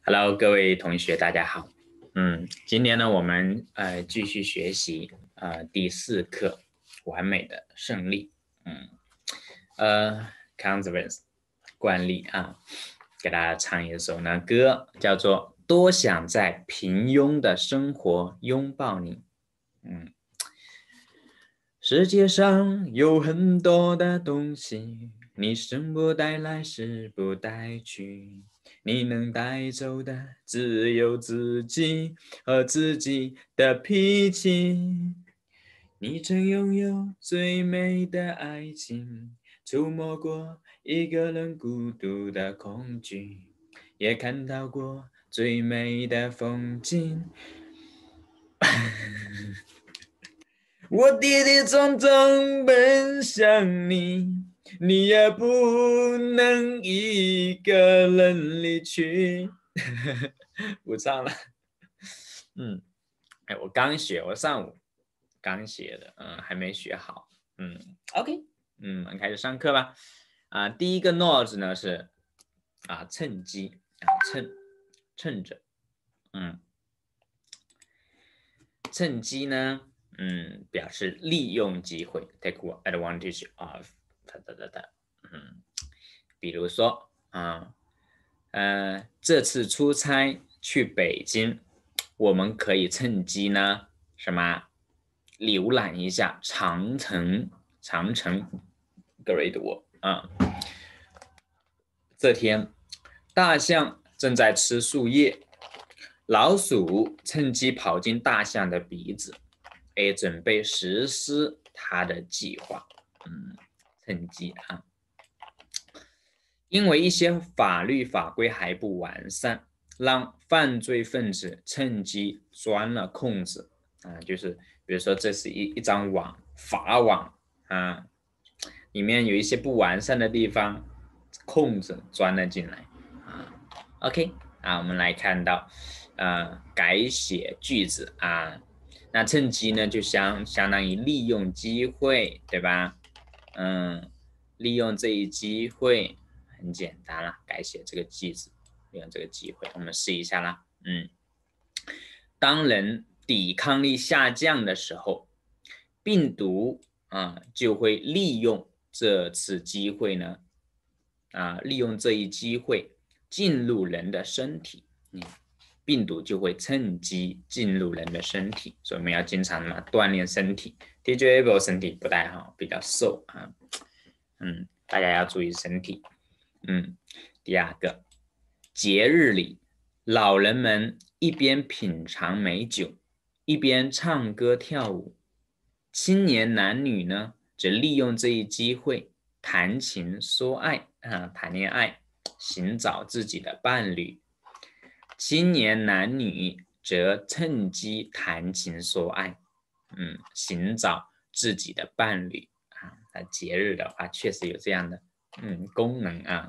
Hello，各位同学，大家好。今天呢，我们继续学习第4课完美的胜利。consequence 惯例啊，给大家唱一首呢歌，叫做《多想在平庸的生活拥抱你》。世界上有很多的东西，你生不带来，死不带去。你能带走的只有自己和自己的脾气。你曾拥有最美的爱情，触摸过一个人孤独的恐惧，也看到过最美的风景。我跌跌撞撞奔向你，你也不能一个人离去。不唱了。我刚学，我上午刚学的，还没学好。OK，我们开始上课吧。第一个 note 呢是趁机趁着，趁机呢。表示利用机会 ，take advantage of， 比如说这次出差去北京，我们可以趁机呢浏览一下长城 Great Wall 这天，大象正在吃树叶，老鼠趁机跑进大象的鼻子。准备实施他的计划。趁机因为一些法律法规还不完善，让犯罪分子趁机钻了空子就是比如说这是一张网，法网里面有一些不完善的地方，空子钻了进来OK， 我们来看到改写句子那趁机呢，就相当于利用机会，对吧？利用这一机会很简单啦，改写这个句子，利用这个机会，我们试一下啦。当人抵抗力下降的时候，病毒就会利用这次机会呢，利用这一机会进入人的身体。病毒就会趁机进入人的身体，所以我们要经常锻炼身体。TJable 身体不太好，比较瘦大家要注意身体。第二个，节日里，老人们一边品尝美酒，一边唱歌跳舞；青年男女呢，则利用这一机会谈情说爱谈恋爱，寻找自己的伴侣。青年男女则趁机谈情说爱，寻找自己的伴侣节日的话，确实有这样的功能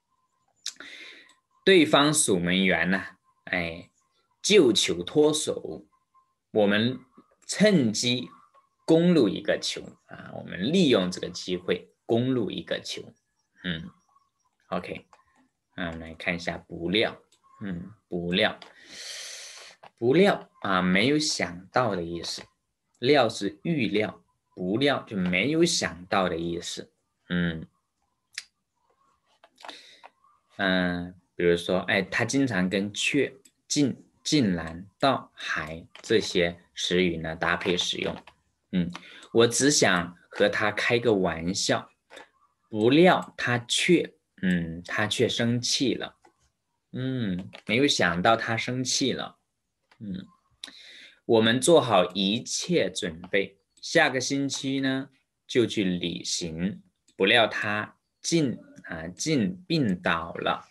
对方守门员呢，就球脱手，我们趁机攻入一个球我们利用这个机会攻入一个球。OK， 我们来看一下不料。不料没有想到的意思，料是预料，不料就没有想到的意思。比如说他经常跟却、竟然、到、还这些词语呢搭配使用。我只想和他开个玩笑，不料他却生气了。没有想到他生气了。我们做好一切准备，下个星期呢就去旅行，不料他竟病倒了。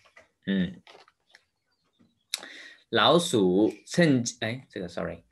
老鼠趁这个 sorry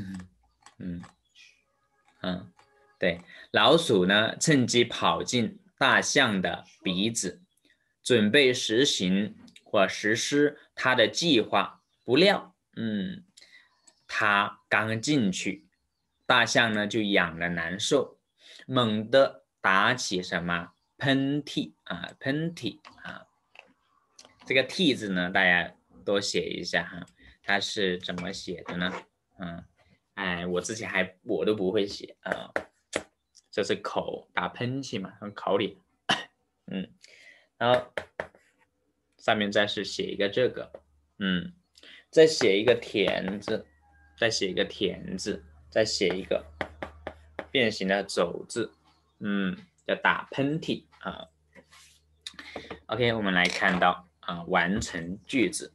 对，老鼠呢趁机跑进大象的鼻子，准备实行或实施他的计划，不料他刚进去，大象呢就痒了难受，猛地打起什么喷嚏这个嚏字呢大家多写一下哈，它是怎么写的呢？我之前我都不会写啊，这是口打喷嚏嘛，考你，然后上面再是写一个这个，再写一个田字，再写一个田字，再写一个变形的走字，叫打喷嚏啊。OK， 我们来看到完成句子。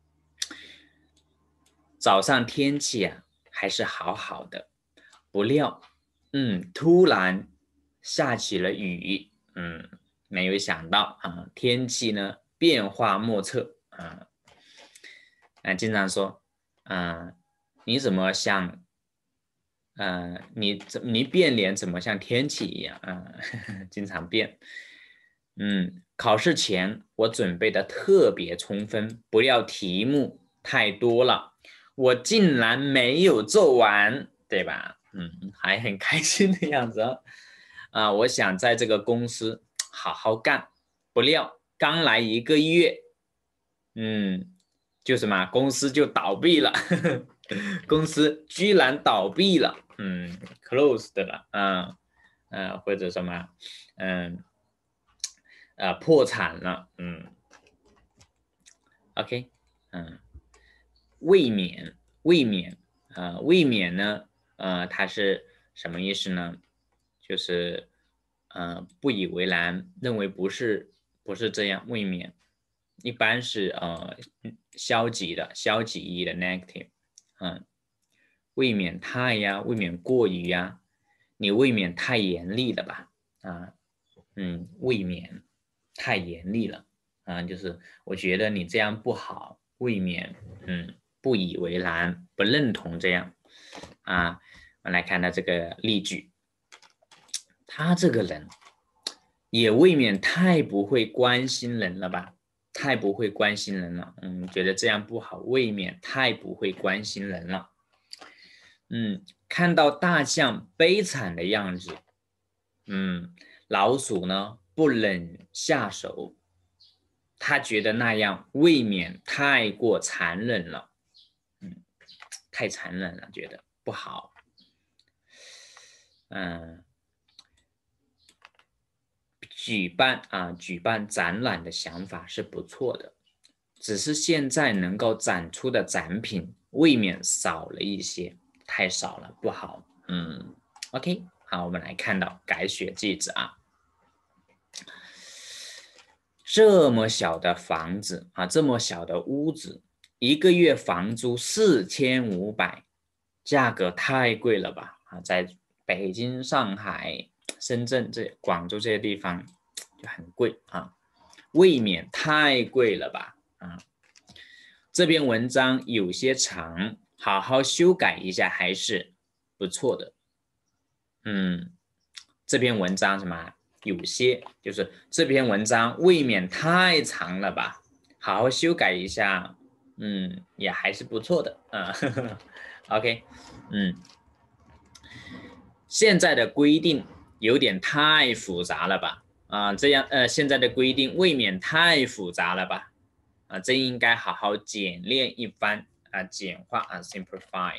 早上天气还是好好的，不料突然下起了雨，没有想到天气呢变化莫测经常说你怎么像你变脸怎么像天气一样经常变。考试前我准备的特别充分，不料题目太多了，我竟然没有做完，对吧？还很开心的样子我想在这个公司好好干，不料刚来1个月，就什么公司就倒闭了，公司居然倒闭了，closed 了或者什么破产了OK 卫冕呢它是什么意思呢？就是不以为然，认为不是这样，卫冕一般是消极意义的 negative 未免太呀，未免过于呀，你未免太严厉了吧未免太严厉了就是我觉得你这样不好，未免不以为然，不认同这样我们来看他这个例句，他这个人也未免太不会关心人了吧，太不会关心人了，觉得这样不好，未免太不会关心人了。看到大象悲惨的样子，老鼠呢不忍下手，他觉得那样未免太过残忍了，太残忍了，觉得不好。举办展览的想法是不错的，只是现在能够展出的展品未免少了一些，太少了，不好。OK， 好，我们来看到改写句子这么小的房子这么小的屋子，1个月房租4500，价格太贵了吧在北京、上海、深圳广州这些地方就很贵未免太贵了吧这篇文章有些长，好好修改一下还是不错的。这篇文章什么有些就是这篇文章未免太长了吧，好好修改一下也还是不错的OK 现在的规定有点太复杂了吧这样现在的规定未免太复杂了吧这应该好好简练一番简化simplify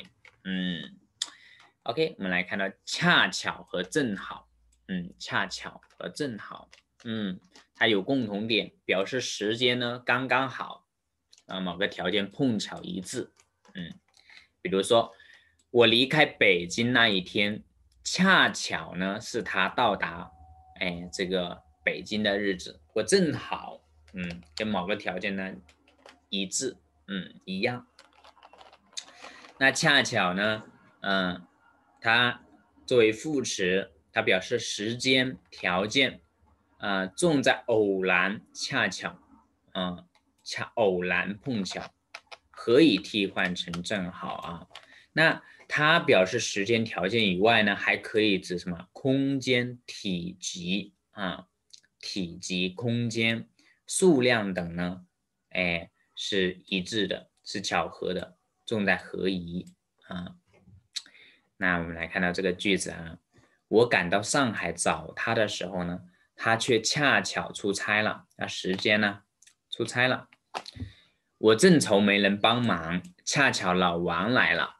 OK 我们来看到恰巧和正好恰巧和正好它有共同点，表示时间呢刚刚好某个条件碰巧一致比如说我离开北京那一天恰巧呢是他到达这个北京的日子，我正好跟某个条件呢一致一样。那恰巧呢它作为副词，它表示时间条件重在偶然恰巧偶然碰巧，可以替换成正好那它表示时间条件以外呢，还可以指什么空间、体积体积、空间、数量等呢是一致的，是巧合的，重在合宜那我们来看到这个句子我赶到上海找他的时候呢，他却恰巧出差了，那时间呢出差了。 我正愁没人帮忙，恰巧老王来了。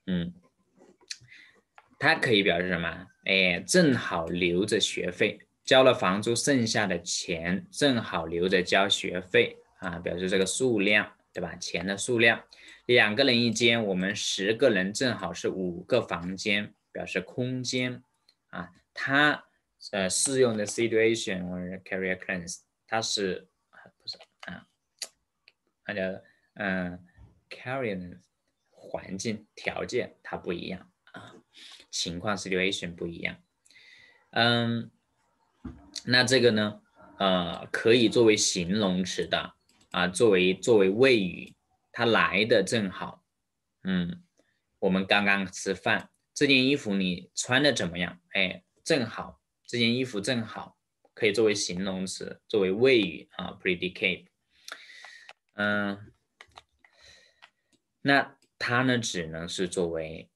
它可以表示什么？哎，正好留着学费，交了房租剩下的钱正好留着交学费啊，表示这个数量，对吧？钱的数量。2个人一间，我们10个人正好是5个房间，表示空间啊。它适用的 situation or career class， 它是不是啊？它叫career 环境条件它不一样啊，情况 situation 不一样。那这个呢，可以作为形容词的啊，作为谓语，它来的正好。我们刚刚吃饭，这件衣服你穿的怎么样？哎，正好，这件衣服正好，可以作为形容词，作为谓语啊 ，predicate。那它呢，只能是作为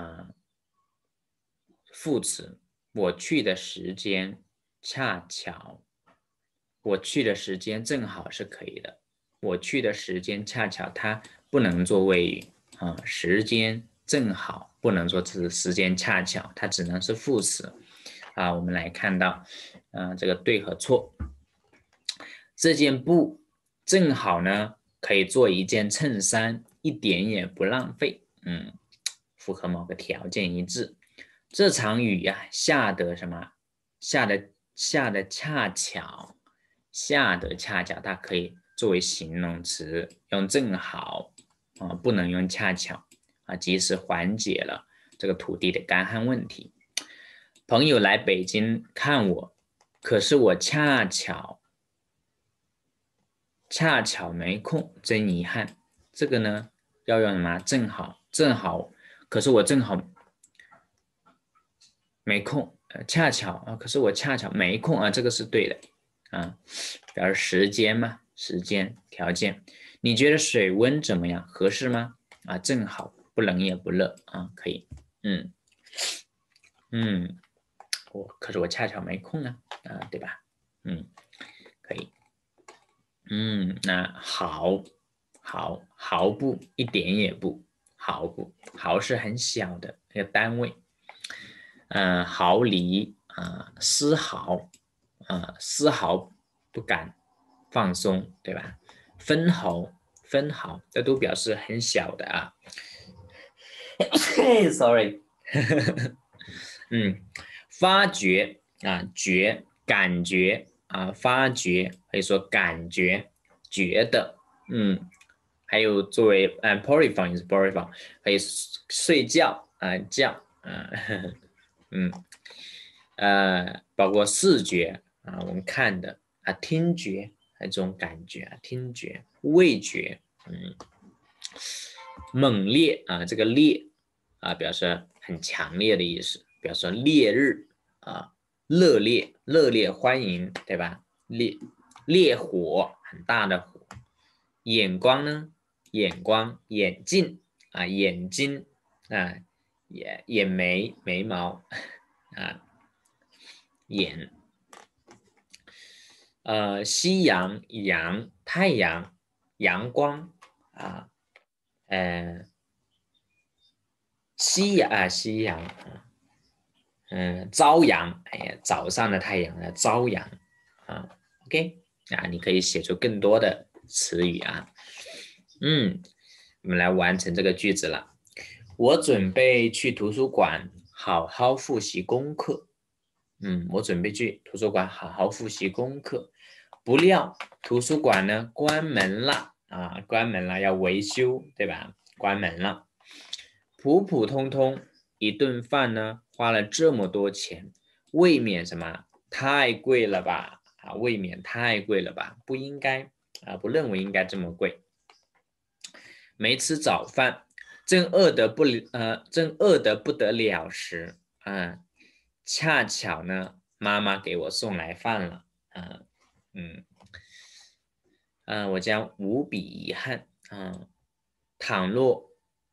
副词。我去的时间恰巧，我去的时间正好是可以的。我去的时间恰巧，它不能做谓语啊，时间正好不能说是时间恰巧，它只能是副词啊。我们来看到，这个对和错。这件布正好呢，可以做一件衬衫，一点也不浪费。符合某个条件一致。这场雨呀，下得什么？下得恰巧，下得恰巧，它可以作为形容词，用正好啊，不能用恰巧啊，及时缓解了这个土地的干旱问题。朋友来北京看我，可是我恰巧没空，真遗憾。这个呢，要用什么？正好，可是我正好没空，恰巧啊，可是我恰巧没空啊，这个是对的啊，表示时间嘛，时间条件。你觉得水温怎么样？合适吗？啊，正好，不冷也不热啊，可以。可是我恰巧没空啊，对吧？可以。那毫不，一点也不，毫不，毫是很小的一个单位。毫厘丝毫不敢放松，对吧？分毫，这都表示很小的啊。Sorry， 发觉感觉发觉可以说感觉，觉得，还有作为polyphony 是 polyphony， 可以睡觉觉包括视觉我们看的听觉这种感觉听觉，味觉，猛烈这个烈表示很强烈的意思，表示烈日热烈欢迎，对吧？烈火，很大的火。眼光呢？眼光，眼镜眼睛眼眉毛眼夕阳太阳阳光夕阳朝阳，早上的太阳朝阳OK 你可以写出更多的词语我们来完成这个句子了。我准备去图书馆好好复习功课。我准备去图书馆好好复习功课。不料图书馆呢关门了关门了，要维修，对吧？关门了。普普通通一顿饭呢，花了这么多钱，未免什么太贵了吧？未免太贵了吧？不应该不认为应该这么贵。没吃早饭，正饿得不得了时恰巧呢，妈妈给我送来饭了我将无比遗憾倘若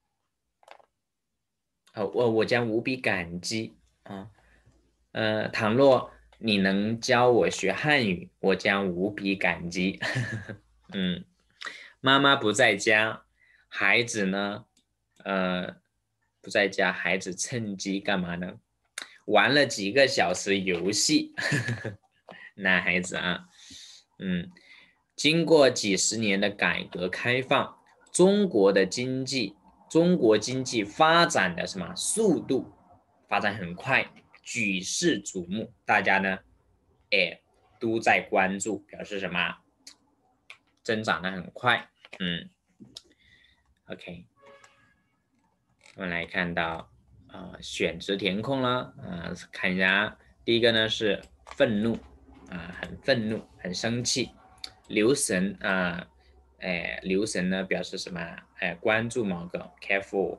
我将无比感激倘若你能教我学汉语，我将无比感激妈妈不在家，孩子呢，不在家，孩子趁机干嘛呢？玩了几个小时游戏，男孩子啊，经过几十年的改革开放，中国经济发展的什么速度发展很快，举世瞩目，大家呢，都在关注，表示什么？增长的很快。OK， 我们来看到选择填空了看一下，第一个呢是愤怒很愤怒，很生气。留神留神呢表示什么？关注某个 careful，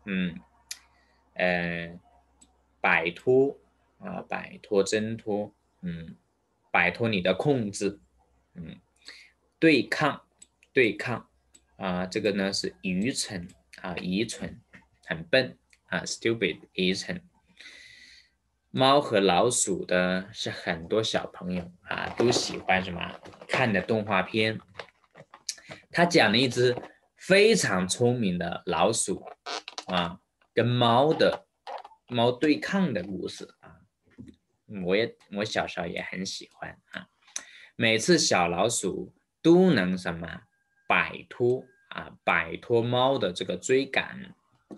摆脱摆脱挣脱，摆脱你的控制，对抗这个呢是愚蠢愚蠢，很笨stupid 愚蠢。猫和老鼠的是很多小朋友都喜欢什么看的动画片。他讲了一只非常聪明的老鼠跟猫对抗的故事我小时候也很喜欢每次小老鼠都能什么摆脱猫的这个追赶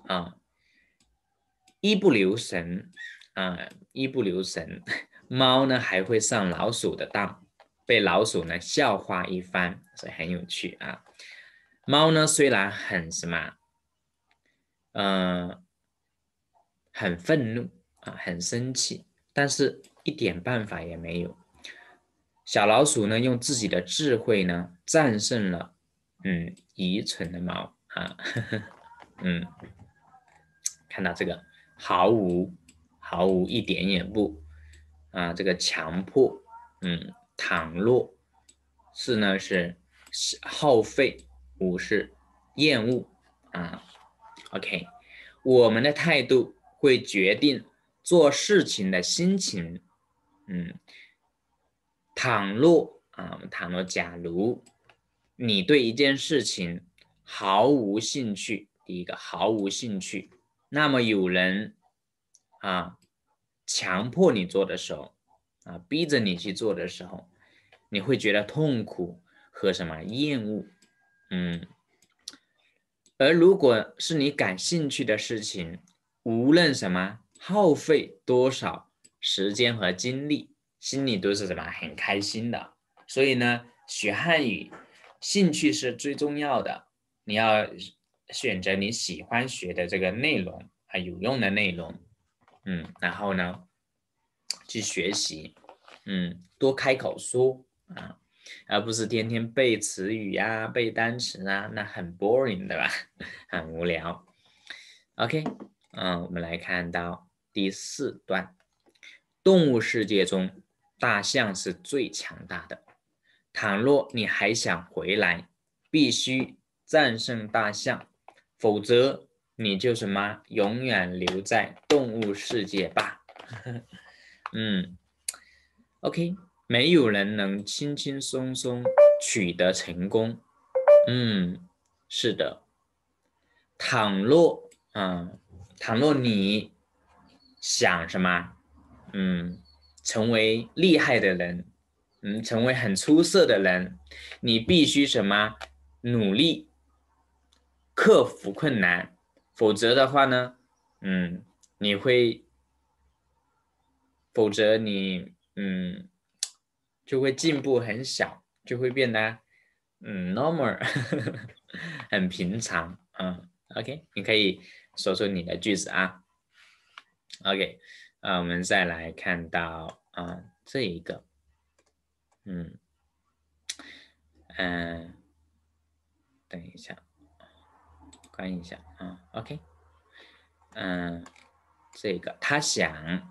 一不留神猫呢还会上老鼠的当，被老鼠呢笑话一番，所以很有趣猫呢虽然很什么很愤怒很生气，但是一点办法也没有。小老鼠呢用自己的智慧呢战胜了愚蠢的猫看到这个毫无一点也不这个强迫倘若是呢是耗费，五是厌恶OK， 我们的态度会决定做事情的心情倘若假如你对一件事情毫无兴趣，第一个毫无兴趣，那么有人强迫你做的时候逼着你去做的时候，你会觉得痛苦和什么厌恶而如果是你感兴趣的事情，无论什么耗费多少时间和精力，心里都是什么很开心的。所以呢，学汉语兴趣是最重要的，你要选择你喜欢学的这个内容有用的内容然后呢去学习多开口说而不是天天背词语背单词那很 boring 对吧？很无聊。OK， 我们来看到第4段，动物世界中，大象是最强大的。倘若你还想回来，必须战胜大象，否则你就什么永远留在动物世界吧。OK， 没有人能轻轻松松取得成功。是的。倘若你想什么成为厉害的人成为很出色的人，你必须什么努力克服困难，否则的话呢否则你就会进步很小，就会变得normal 很平常OK， 你可以说出你的句子OK， 我们再来看到这一个等一下关一下OK， 这个他想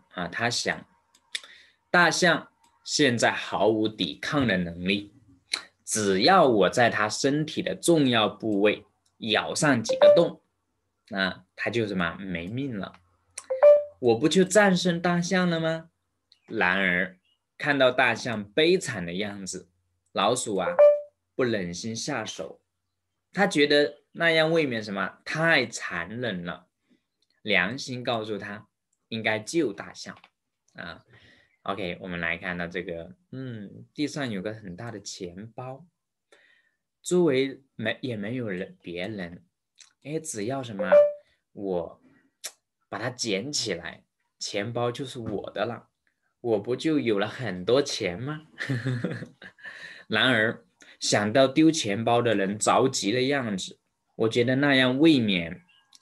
大象现在毫无抵抗的能力，只要我在它身体的重要部位咬上几个洞它就什么没命了，我不就战胜大象了吗？然而看到大象悲惨的样子，老鼠不忍心下手， 他觉得那样未免什么太残忍了，良心告诉他应该救大象啊。OK， 我们来看到这个，地上有个很大的钱包，周围也没有别人，只要什么我把它捡起来，钱包就是我的了，我不就有了很多钱吗？然而想到丢钱包的人着急的样子，我觉得那样未免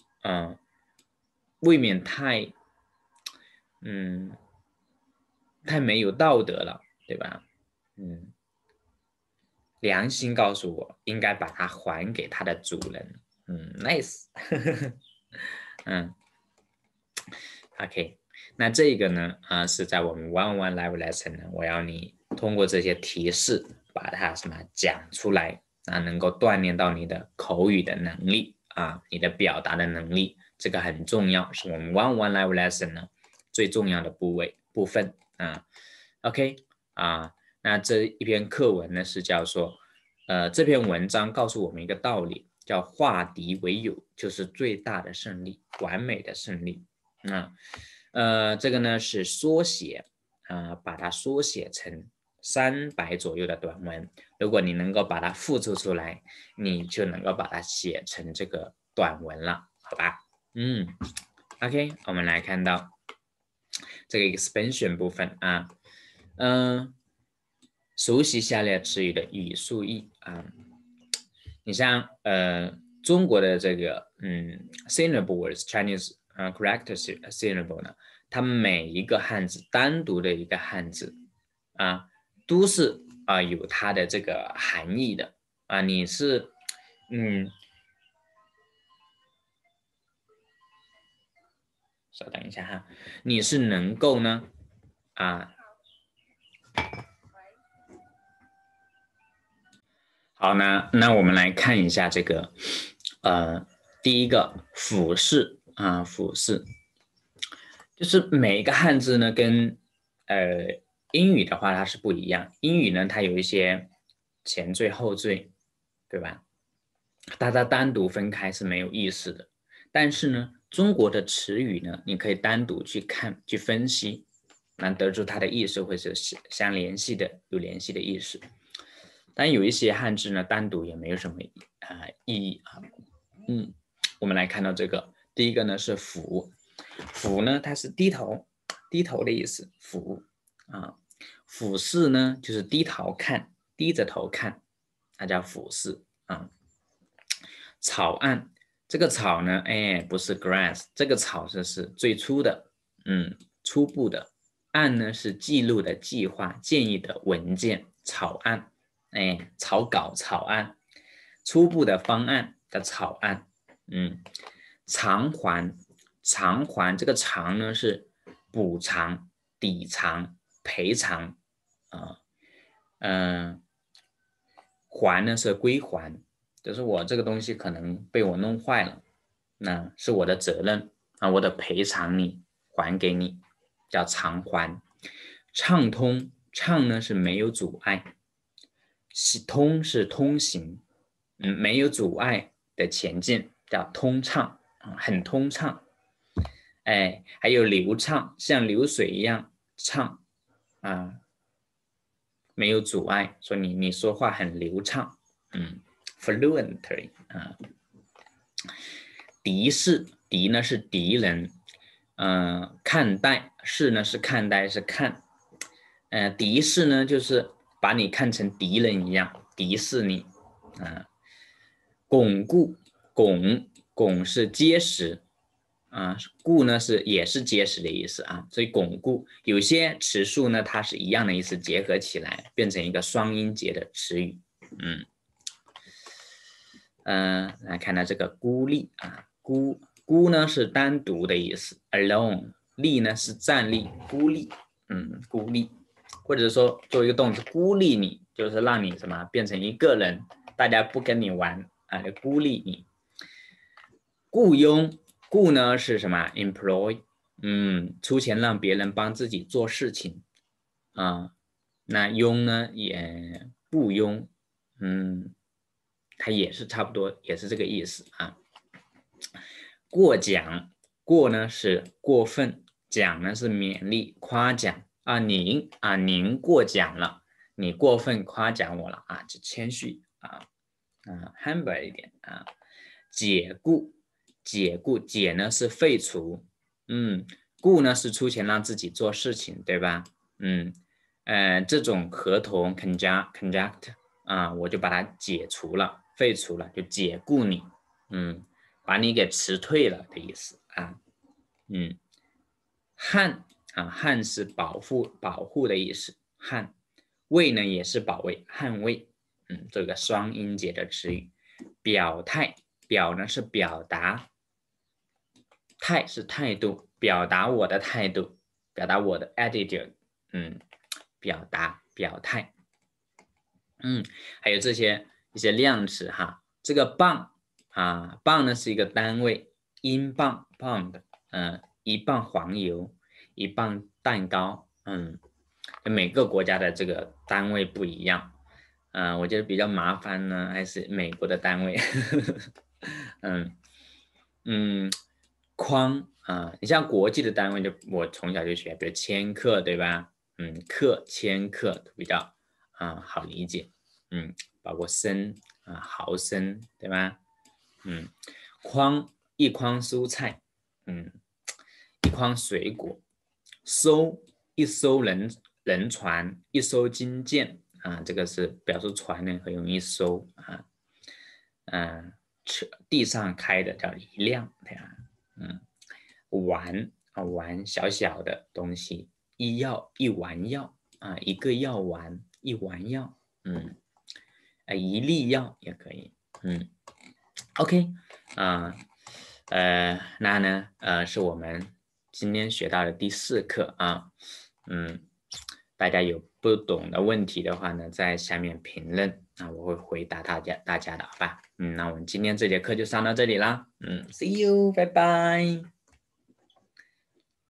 太太没有道德了，对吧？良心告诉我应该把它还给它的主人。nice OK， 那这个呢是在我们 one live lesson 呢，我要你通过这些提示把它什么讲出来能够锻炼到你的口语的能力你的表达的能力，这个很重要，是我们 one live lesson 呢最重要的部分OK 那这一篇课文呢是叫做这篇文章告诉我们一个道理，叫化敌为友就是最大的胜利，完美的胜利这个呢是缩写把它缩写成300左右的短文，如果你能够把它复制出来，你就能够把它写成这个短文了，好吧OK， 我们来看到这个 expansion 部分熟悉下列词语的语数义你像中国的这个syllable words Chinese character syllable 呢，它每一个汉字单独的一个汉字都是有它的这个含义的你是稍等一下哈，你是能够呢好，那我们来看一下这个第一个俯视俯视，就是每一个汉字呢跟英语的话它是不一样，英语呢它有一些前缀后缀，对吧？大家单独分开是没有意思的，但是呢中国的词语呢你可以单独去看去分析，能得出它的意思会是相联系的，有联系的意思。但有一些汉字呢单独也没有什么意义我们来看到这个第一个呢是俯，俯呢它是低头的意思，俯俯视呢就是低头看，低着头看，它叫俯视草案，这个草呢不是 grass， 这个草是最初的初步的，案呢是记录的计划建议的文件，草案草稿草案，初步的方案的草案偿还这个偿呢是补偿抵偿赔偿还呢是归还，就是我这个东西可能被我弄坏了，那是我的责任我得赔偿你，还给你，叫偿还。畅通，畅呢是没有阻碍，通是通行没有阻碍的前进，叫通畅很通畅还有流畅，像流水一样畅没有阻碍，说你说话很流畅fluently敌视，敌呢是敌人看待，视呢是看待是看敌视呢就是把你看成敌人一样，敌视你巩固，巩是结实固呢也是结实的意思所以巩固有些词数呢它是一样的意思，结合起来变成一个双音节的词语来看到这个孤立孤呢是单独的意思 alone， 立呢是站立，孤立孤立，或者说做一个动词孤立你，就是让你什么变成一个人，大家不跟你玩孤立你。雇佣，雇呢是什么 employ， 出钱让别人帮自己做事情那佣呢也雇佣它也是差不多，也是这个意思啊。过奖，过呢是过分，奖呢是勉励、夸奖啊。您过奖了，你过分夸奖我了啊，就谦虚啊，humble 一点啊。解雇，解呢是废除，雇呢是出钱让自己做事情，对吧？这种合同 conduct 啊，我就把它解除了，废除了，就解雇你，把你给辞退了的意思啊。捍啊，捍是保护的意思，捍。卫呢也是保卫、捍卫，这个双音节的词语。表态，表呢是表达，态是态度，表达我的态度，表达我的 attitude，表达表态，还有这些一些量词哈。这个磅啊，磅呢是一个单位，英镑 pound，一磅黄油，一磅蛋糕，每个国家的这个单位不一样，我觉得比较麻烦呢，还是美国的单位，框啊，你像国际的单位就我从小就学，比如千克，对吧？克、千克都比较好理解，包括升毫升，对吧？筐，一筐蔬菜，一筐水果。艘，一艘人船，一艘金舰啊，这个是表示船呢很容易收啊。地上开的叫一辆，对吧？丸小小的东西，一药一丸药啊，一个药丸一丸药，一粒药也可以，OK 那呢是我们今天学到的第4课啊，大家有不懂的问题的话呢，在下面评论啊，我会回答大家的，好吧？那我们今天这节课就上到这里啦，See you，拜拜。